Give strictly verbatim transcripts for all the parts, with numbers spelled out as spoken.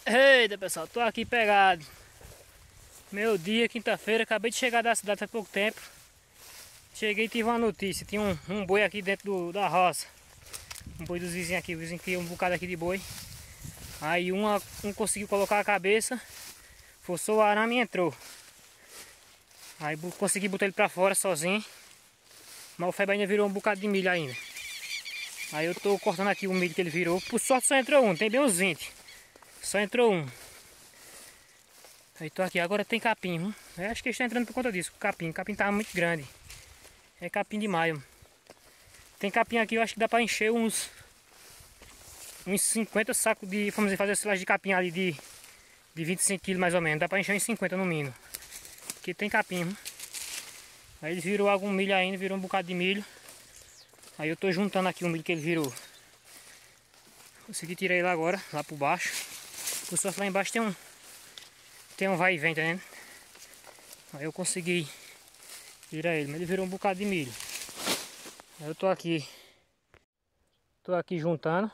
Eita pessoal, tô aqui pegado. Meu dia, quinta-feira, acabei de chegar da cidade há pouco tempo. Cheguei e tive uma notícia, tinha um, um boi aqui dentro do, da roça. Um boi dos vizinhos aqui, o vizinho tinha um bocado aqui de boi. Aí uma, um conseguiu colocar a cabeça, forçou o arame e entrou. Aí consegui botar ele pra fora sozinho. Mas o Feba ainda virou um bocado de milho ainda. Aí eu tô cortando aqui o milho que ele virou. Por sorte só entrou um, tem bem uns vinte. Só entrou um. Aí tô aqui, agora tem capim. Hum? Eu acho que ele está entrando por conta disso, o capim. O capim tava muito grande. É capim de maio. Tem capim aqui, eu acho que dá pra encher uns uns cinquenta sacos de, vamos dizer, fazer silagem de capim ali de, de vinte e cinco quilos mais ou menos. Dá pra encher uns cinquenta no mínimo. Aqui tem capim. Hum? Aí ele virou algum milho ainda, virou um bocado de milho. Aí eu tô juntando aqui o milho que ele virou. Consegui tirar ele agora, lá por baixo. Por sorte lá embaixo tem um Tem um vai e vem, tá vendo? Aí eu consegui tirar ele, mas ele virou um bocado de milho. Aí eu tô aqui Tô aqui juntando.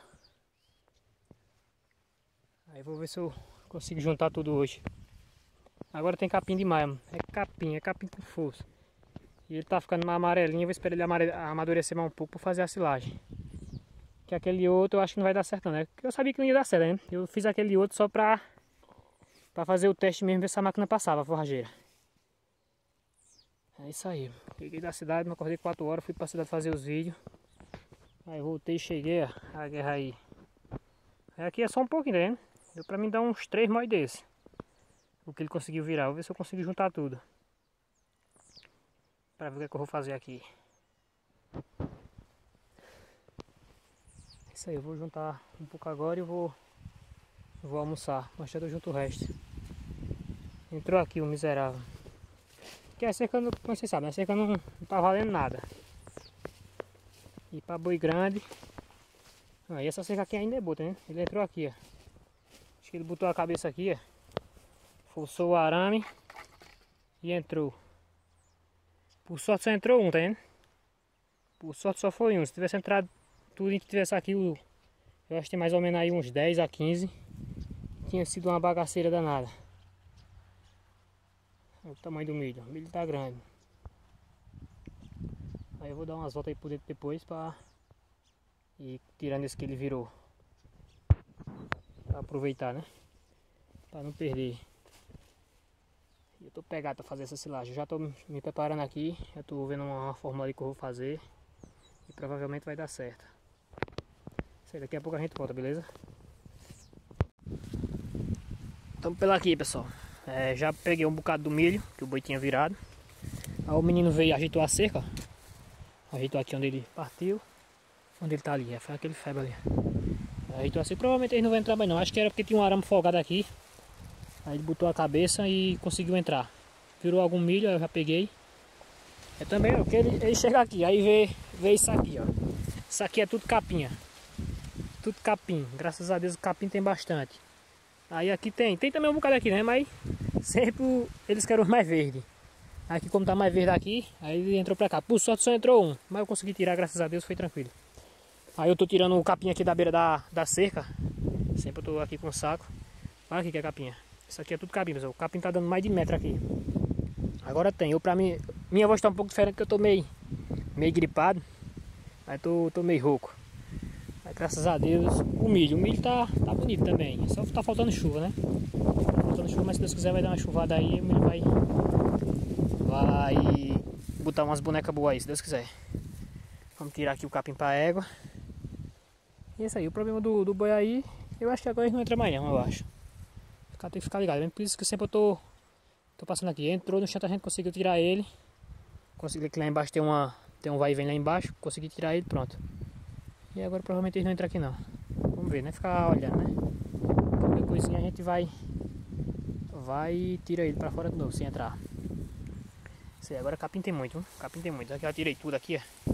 Aí vou ver se eu consigo juntar tudo hoje. Agora tem capim demais, mano. É capim, é capim com força. E ele tá ficando mais amarelinho, eu vou esperar ele amadurecer mais um pouco pra fazer a silagem. Que aquele outro eu acho que não vai dar certo não, né? Porque eu sabia que não ia dar certo, né? Eu fiz aquele outro só pra Pra fazer o teste mesmo, ver se a máquina passava, a forrageira. É isso aí. Cheguei da cidade, me acordei quatro horas, fui pra cidade fazer os vídeos. Aí voltei e cheguei, ó, a guerra aí. Aqui é só um pouquinho, né? Deu pra mim dar uns três móis desse. O que ele conseguiu virar. Vou ver se eu consigo juntar tudo. Pra ver o que, é que eu vou fazer aqui. É isso aí, eu vou juntar um pouco agora e vou, vou almoçar. Mas já eu junto o resto. Entrou aqui o miserável. Que a cerca, não, como vocês sabem, a cerca não, não tá valendo nada. E pra boi grande. Ah, e essa cerca aqui ainda é boa, né? Ele entrou aqui, ó. Acho que ele botou a cabeça aqui, ó. Forçou o arame. E entrou. Por sorte só entrou um, tá vendo? Por sorte só foi um. Se tivesse entrado tudo e tivesse aqui, eu acho que tem mais ou menos aí uns dez a quinze. Tinha sido uma bagaceira danada. Olha o tamanho do milho, o milho tá grande. Aí eu vou dar umas voltas aí por dentro depois pra ir tirando esse que ele virou. Pra aproveitar, né? Pra não perder. Eu tô pegado pra fazer essa silagem. Eu já tô me preparando aqui. Já tô vendo uma fórmula ali que eu vou fazer. E provavelmente vai dar certo. Isso aí, daqui a pouco a gente volta, beleza? Estamos pela aqui, pessoal. É, já peguei um bocado do milho que o boi tinha virado. Aí o menino veio e ajeitou a cerca, ó. Ajeitou aqui onde ele partiu. Onde ele tá ali, é, foi aquele Feba ali. Ajeitou assim, provavelmente ele não vai entrar mais não. Acho que era porque tinha um arame folgado aqui. Aí ele botou a cabeça e conseguiu entrar. Virou algum milho, aí eu já peguei. É também, ó, que ele, ele chega aqui, aí vê, vê isso aqui, ó. Isso aqui é tudo capinha. Tudo capim, graças a Deus o capim tem bastante. Aí aqui tem, tem também um bocado aqui, né? Mas sempre eles querem os mais verdes. Aqui como tá mais verde aqui, aí ele entrou pra cá. Por sorte só entrou um, mas eu consegui tirar, graças a Deus, foi tranquilo. Aí eu tô tirando o capim aqui da beira da, da cerca. Sempre eu tô aqui com o saco. Olha aqui que é capinha. Isso aqui é tudo capim, pessoal. O capim tá dando mais de metro aqui. Agora tem, eu pra mim, minha voz tá um pouco diferente porque eu tô meio, meio gripado. Aí tô, tô meio rouco. Aí, graças a Deus, o milho, o milho tá, tá bonito também. Só tá faltando chuva, né? Tá faltando chuva, mas se Deus quiser vai dar uma chuvada aí e o milho vai, vai botar umas bonecas boas aí, se Deus quiser. Vamos tirar aqui o capim pra égua. E é isso aí, o problema do, do boi aí, eu acho que agora ele não entra mais não, eu acho. O cara tem que ficar ligado, por isso que sempre eu tô, tô passando aqui. Entrou no chão, a gente conseguiu tirar ele. Consegui que lá embaixo tem, uma, tem um vai e vem lá embaixo, consegui tirar ele, pronto. E agora provavelmente ele não entra aqui não. Vamos ver, né? Ficar olhando, né? Qualquer coisinha a gente vai Vai e tira ele pra fora de novo, sem entrar. Isso aí, agora capim tem muito, hein? Capim tem muito. Aqui eu tirei tudo aqui, ó.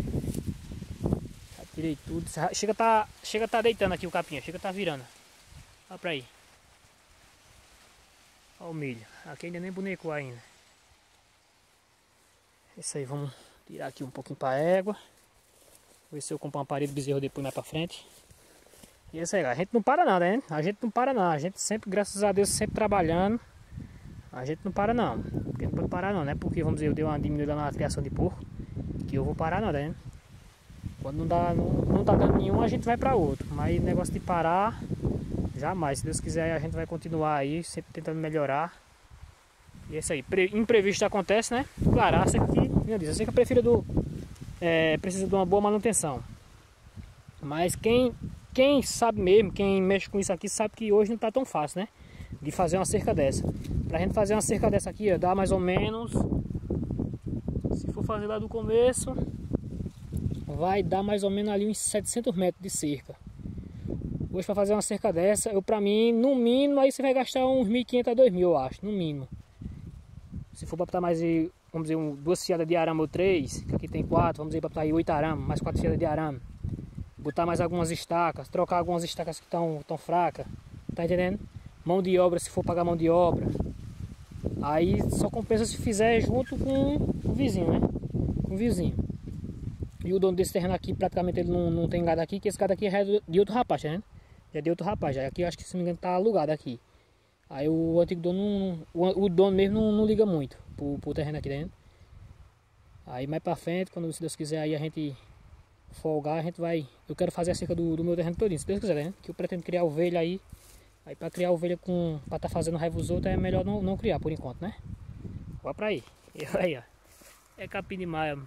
Já tirei tudo. Chega a tá, chega a tá deitando aqui o capim, chega a tá virando. Olha pra aí. Olha o milho. Aqui ainda nem bonecou ainda. Isso aí, vamos tirar aqui um pouquinho pra égua. Ver se eu compro uma parede de bezerro depois mais pra frente. E é isso aí, a gente não para não, né? A gente não para não, a gente sempre, graças a Deus, sempre trabalhando. A gente não para não, porque não pode parar não, né? Porque, vamos dizer, eu dei uma diminuída na criação de porco, que eu vou parar não, né? Quando não, dá, não, não tá dando nenhum, a gente vai para outro. Mas negócio de parar, jamais. Se Deus quiser, a gente vai continuar aí, sempre tentando melhorar. E é isso aí. Imprevisto acontece, né? Claro, a seca que, meu Deus, a seca prefiro do, é, precisa de uma boa manutenção. Mas quem, quem sabe mesmo, quem mexe com isso aqui, sabe que hoje não tá tão fácil, né? De fazer uma cerca dessa. Pra gente fazer uma cerca dessa aqui, ó, dá mais ou menos, se for fazer lá do começo, vai dar mais ou menos ali uns setecentos metros de cerca. Hoje para fazer uma cerca dessa, eu pra mim, no mínimo, aí você vai gastar uns mil e quinhentos a dois mil, eu acho, no mínimo. Se for para botar mais, vamos dizer, um, duas fiadas de arame ou três, que aqui tem quatro, vamos dizer, para botar aí oito arames, mais quatro fiadas de arame. Botar mais algumas estacas, trocar algumas estacas que estão tão fracas, tá entendendo? Mão de obra, se for pagar mão de obra. Aí só compensa se fizer junto com o vizinho, né? Com o vizinho. E o dono desse terreno aqui, praticamente ele não, não tem gado aqui, que esse gado aqui é de outro rapaz, tá vendo? Já é de outro rapaz, já. Aqui eu acho que, se não me engano, tá alugado aqui. Aí o antigo dono, não, o, o dono mesmo não, não liga muito pro, pro terreno aqui, tá vendo? Aí mais pra frente, quando se Deus quiser, aí a gente folgar, a gente vai... Eu quero fazer a cerca do, do meu terreno todinho, se Deus quiser, né? Que eu pretendo criar ovelha aí. Aí pra criar ovelha com... pra tá fazendo raiva os outros, é melhor não, não criar por enquanto, né? Vai pra aí. E aí, ó. É capim de maia.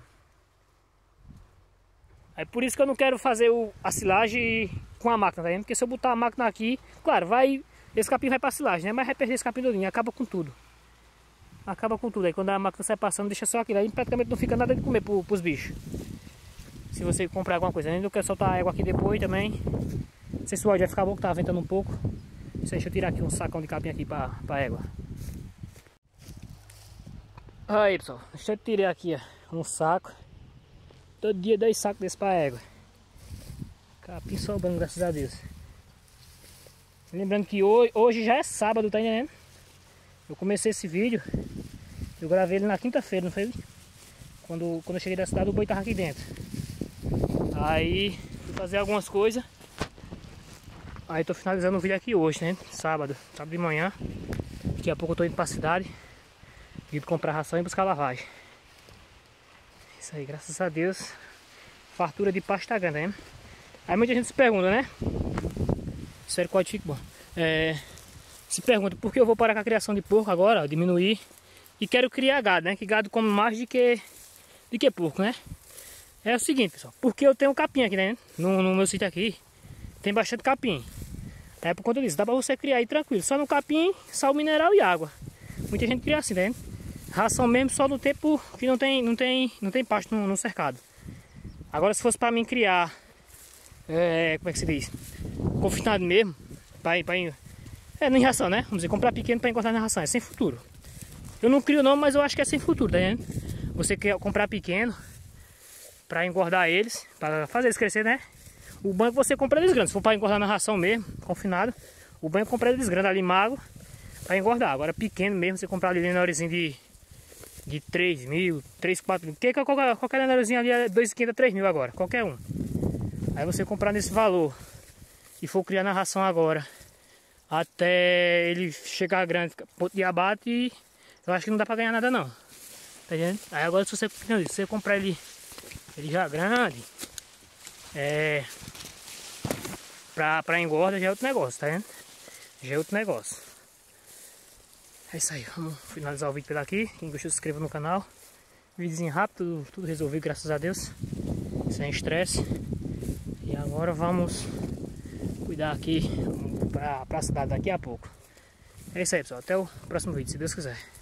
Aí por isso que eu não quero fazer o, a silagem com a máquina, tá vendo? Porque se eu botar a máquina aqui, claro, vai... Esse capim vai pra silagem, né? Mas vai perder esse capim todinho, acaba com tudo. Acaba com tudo. Aí quando a máquina sai passando, deixa só aquilo. Aí praticamente não fica nada de comer pro, pros bichos. Se você comprar alguma coisa. Ainda quero soltar a água aqui depois também. Não sei se o áudio vai ficar bom, que tá ventando um pouco. Deixa eu tirar aqui um sacão de capim aqui pra, pra égua. Aí pessoal, deixa eu tirar aqui ó, um saco. Todo dia dois sacos desse pra égua. Capim sobrando, graças a Deus. Lembrando que hoje, hoje já é sábado, tá entendendo? Eu comecei esse vídeo, eu gravei ele na quinta-feira, não foi? Quando, quando eu cheguei da cidade, o boi tava aqui dentro. Aí fui fazer algumas coisas. Aí tô finalizando o vídeo aqui hoje, né? Sábado, sábado de manhã. Daqui a pouco eu tô indo pra cidade, ir comprar ração e buscar lavagem. Isso aí, graças a Deus. Fartura de pasta grande, né? Aí muita gente se pergunta, né? Sério, pode ficar bom. É, se pergunta por que eu vou parar com a criação de porco agora, ó, diminuir. E quero criar gado, né? Que gado come mais do que, do que porco, né? É o seguinte, pessoal. Porque eu tenho capim aqui, né? No, no meu sítio aqui, tem bastante capim. É por conta disso, dá pra você criar aí tranquilo. Só no capim, sal mineral e água. Muita gente cria assim, né? Ração mesmo só no tempo que não tem, não tem, não tem pasto no, no cercado. Agora se fosse pra mim criar, é, como é que se diz? Confinado mesmo, pra ir, pra ir, é, nem ração, né? Vamos dizer, comprar pequeno pra encostar na ração, é sem futuro. Eu não crio não, mas eu acho que é sem futuro, tá vendo? Você quer comprar pequeno pra engordar eles, pra fazer eles crescer, né? O banco você compra eles grandes, se for para engordar na ração mesmo, confinado, o banco compra eles grandes ali, magro, para engordar. Agora pequeno mesmo, você comprar ali menorzinho de, de três mil, três, quatro mil, que qualquer, qualquer menorzinho ali é dois mil e quinhentos a três mil agora, qualquer um. Aí você comprar nesse valor e for criar na ração agora, até ele chegar grande, ponto de abate, eu acho que não dá para ganhar nada não. Tá vendo? Aí agora se você, se você comprar ele, ele já grande, é... Pra, pra engorda já é outro negócio, tá vendo? Já é outro negócio. É isso aí, vamos finalizar o vídeo por aqui. Quem gostou, se inscreva no canal. Vídeozinho rápido, tudo resolvido, graças a Deus. Sem estresse. E agora vamos cuidar aqui pra, pra cidade daqui a pouco. É isso aí, pessoal. Até o próximo vídeo, se Deus quiser.